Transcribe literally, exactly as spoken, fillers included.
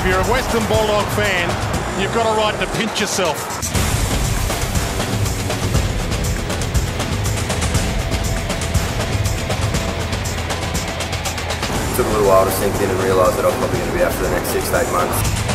if you're a Western Bulldog fan, you've got a right to pinch yourself. It took a little while to sink in and realise that I was probably going to be out for the next six to eight months.